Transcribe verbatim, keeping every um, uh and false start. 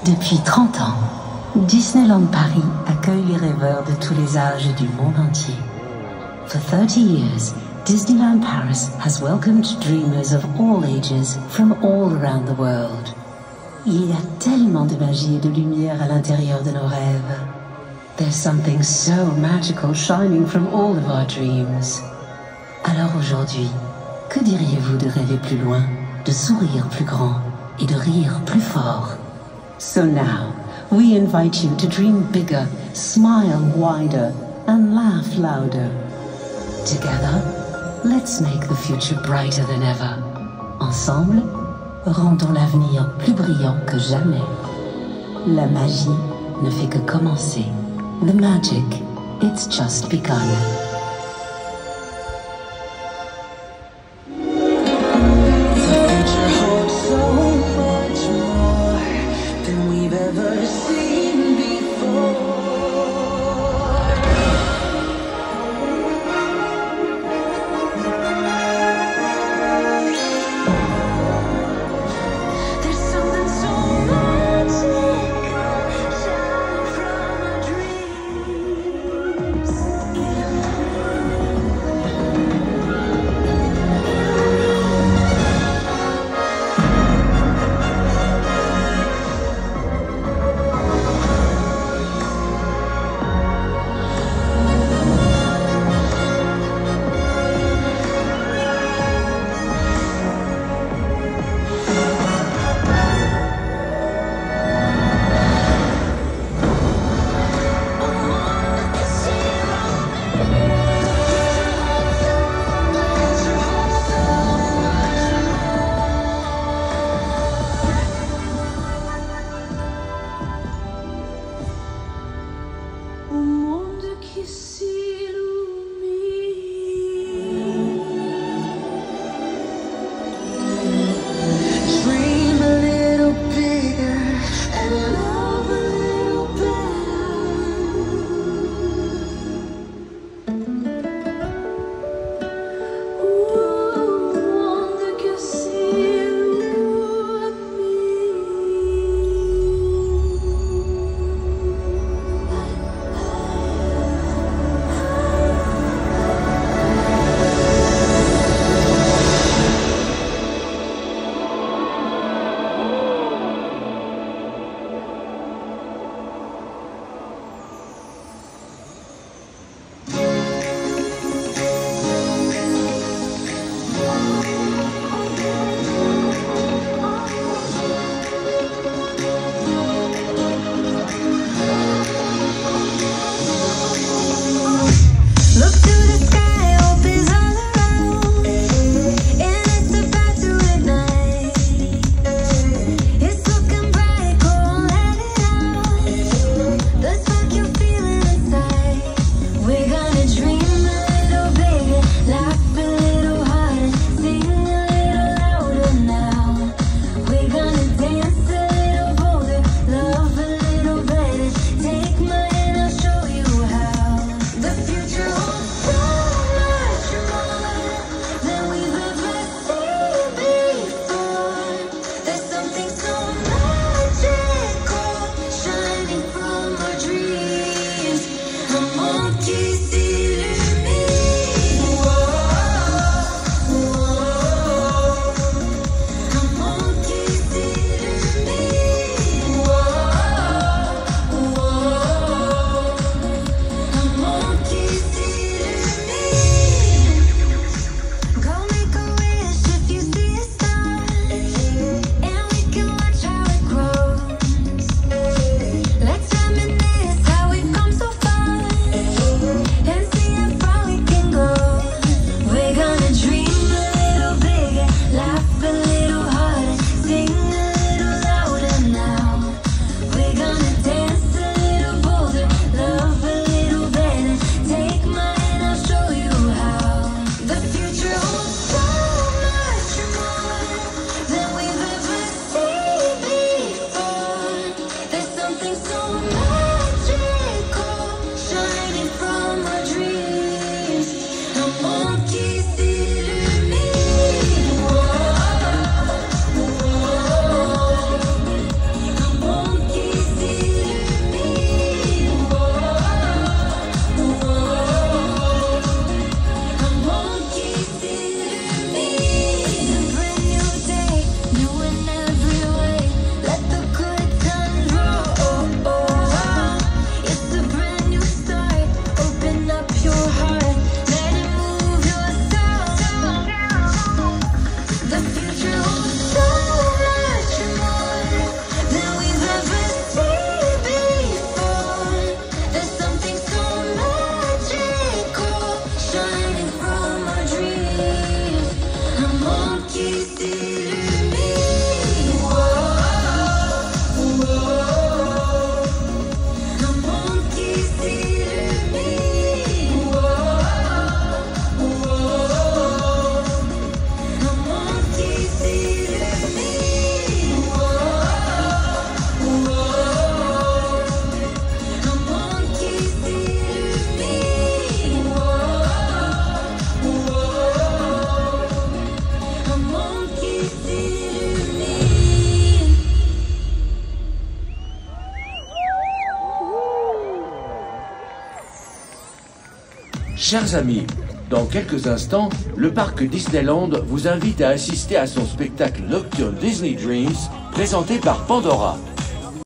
Depuis trente ans, Disneyland Paris accueille les rêveurs de tous les âges et du monde entier. For thirty years, Disneyland Paris has welcomed dreamers of all ages from all around the world. Il y a tellement de magie et de lumière à l'intérieur de nos rêves. There's something so magical shining from all of our dreams. Alors aujourd'hui, que diriez-vous de rêver plus loin, de sourire plus grand et de rire plus fort? So now, we invite you to dream bigger, smile wider, and laugh louder. Together, let's make the future brighter than ever. Ensemble, rendons l'avenir plus brillant que jamais. La magie ne fait que commencer. The magic, it's just begun. Yeah. Chers amis, dans quelques instants, le parc Disneyland vous invite à assister à son spectacle nocturne Disney Dreams, présenté par Pandora.